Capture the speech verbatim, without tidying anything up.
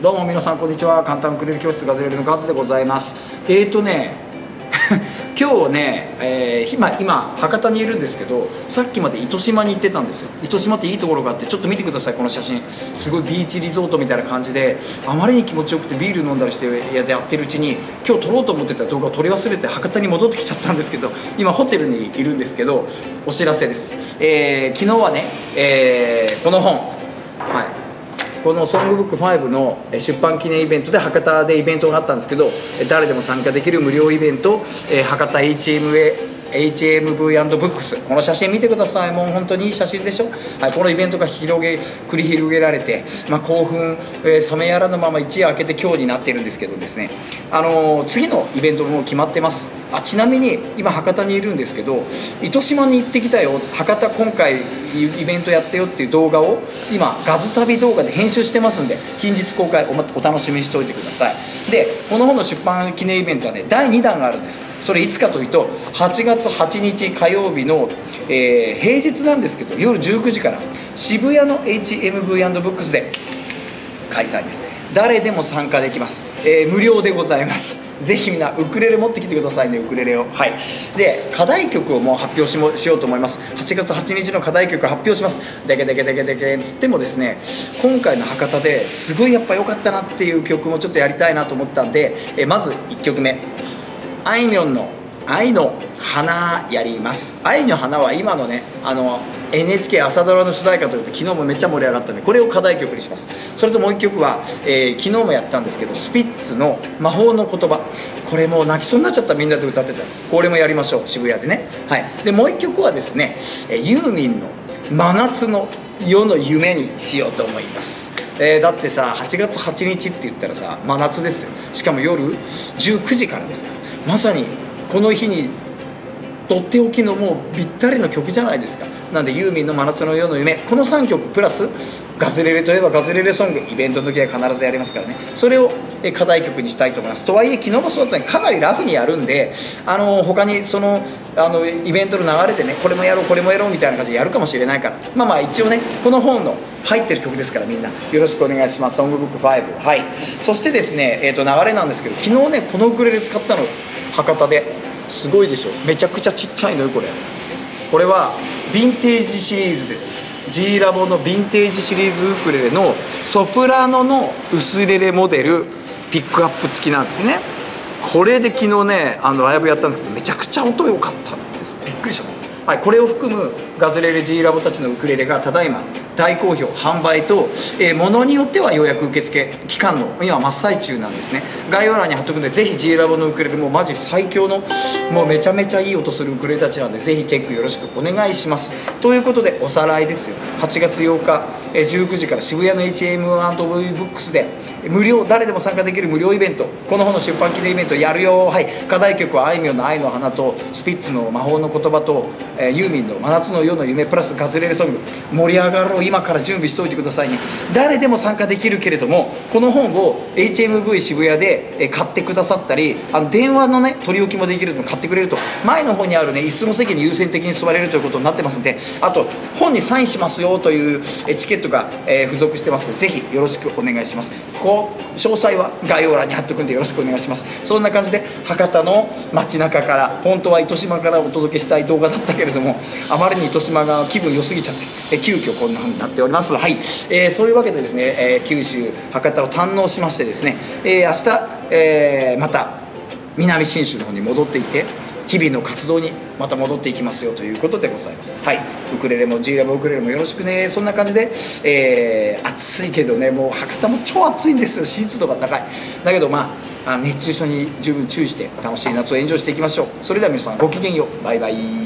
どうも皆さんこんにちは。簡単ウクレレ教室ガズレレのガズでございます。えーとね今日ね、えー、今今博多にいるんですけど、さっきまで糸島に行ってたんですよ。糸島っていいところがあって、ちょっと見てくださいこの写真。すごいビーチリゾートみたいな感じで、あまりに気持ちよくてビール飲んだりしてやってるうちに、今日撮ろうと思ってた動画を撮り忘れて博多に戻ってきちゃったんですけど、今ホテルにいるんですけど、お知らせです。えー、昨日はね、えー、この本、はいこのソングブックファイブの出版記念イベントで博多でイベントがあったんですけど、誰でも参加できる無料イベント、博多 エイチエムエーエイチエムブイ ブックス、この写真見てください。もう本当にいい写真でしょ。はい、このイベントが広げ繰り広げられて、まあ、興奮、えー、冷めやらぬまま一夜明けて今日になっているんですけどですね、あのー、次のイベントも決まってます。あちなみに今博多にいるんですけど、糸島に行ってきたよ、博多今回イベントやってよっていう動画を今ガズ旅動画で編集してますんで、近日公開 お, お楽しみにしておいてください。でこの本の出版記念イベントはね、だいにだんがあるんです。それいつかというとはちがつはちにち火曜日の、えー、平日なんですけど、夜じゅうくじから渋谷の エイチエムブイ ブックスで開催です。誰でも参加できます。えー、無料でございます。ぜひみんなウクレレ持ってきてくださいね、ウクレレを。はい、で課題曲をもう発表しもしようと思います。はちがつはちにちの課題曲発表します。でけでけでけでけんつってもですね、今回の博多ですごいやっぱ良かったなっていう曲もちょっとやりたいなと思ったんで、えー、まずいっきょくめ、あいみょんの愛の花やります。愛の花は今のね、あの エヌエイチケー 朝ドラの主題歌ということで、昨日もめっちゃ盛り上がったんで、これを課題曲にします。それともういっきょくは、えー、昨日もやったんですけど、スピッツの魔法の言葉、これもう泣きそうになっちゃった。みんなで歌ってた。これもやりましょう、渋谷でね。はい、でもういっきょくはですね、えー、ユーミンの真夏の夜の夢にしようと思います。えー、だってさ、はちがつはちにちって言ったらさ、真夏ですよ。しかも夜じゅうくじからですから、まさにこの日にとっておきのもうぴったりの曲じゃないですか。なんでユーミンの真夏の夜の夢、このさんきょくプラスガズレレといえばガズレレソング、イベントの時は必ずやりますからね。それを課題曲にしたいと思います。とはいえ昨日もそうだったのにかなりラフにやるんで、あの他にそのあのイベントの流れでね、これもやろうこれもやろうみたいな感じでやるかもしれないから、まあまあ一応ね、この本の入ってる曲ですから、みんなよろしくお願いします。ソングブックファイブ。はい、そしてですね、えー、と流れなんですけど、昨日ねこのウクレレ使ったの博多で。すごいでしょ。めちゃくちゃちっちゃいのよこれ。これはヴィンテージシリーズです。 G ラボのヴィンテージシリーズウクレレのソプラノの薄レレモデルピックアップ付きなんですね。これで昨日ねあのライブやったんですけど、めちゃくちゃ音良かったんです。びっくりした。はい、これを含むガズレレ G ラボたちのウクレレがただいま大好評販売と、えー、ものによっては予約受付期間の今真っ最中なんですね。概要欄に貼っとくんで、ぜひ G ラボのウクレレもマジ最強のもうめちゃめちゃいい音するウクレレたちなんで、ぜひチェックよろしくお願いします。ということでおさらいですよ。はちがつようか、えー、じゅうくじから渋谷の エイチエムブイ ブックスで無料、誰でも参加できる無料イベント、この本の出版記念イベントやるよ。はい、課題曲はあいみょんの愛の花とスピッツの魔法の言葉と、えー、ユーミンの真夏の夜の夢プラスガズレレソング、盛り上がろう。今から準備しておいてくださいね。誰でも参加できるけれども、この本を エイチエムブイ 渋谷で買ってくださったり、あの電話のね取り置きもできるの買ってくれると、前の方にあるね椅子の席に優先的に座れるということになってますんで、あと本にサインしますよというチケットが、えー、付属してますので、ぜひよろしくお願いします。こう詳細は概要欄に貼っておくんでよろしくお願いします。そんな感じで博多の街中から、本当は糸島からお届けしたい動画だったけれども、あまりに糸島が気分良すぎちゃって、え急遽こんな風になっております。はい、えー、そういうわけでですね、えー、九州博多を堪能しましてですね、えー、明日、えー、また南信州の方に戻っていって、日々の活動にまた戻っていきますよということでございます。はい、ウクレレも G ラボウクレレもよろしくね。そんな感じで、えー、暑いけどね、もう博多も超暑いんですよ。湿度が高い。だけどまあ熱中症に十分注意して楽しい夏をエンジョイしていきましょう。それでは皆さんごきげんよう。バイバイ。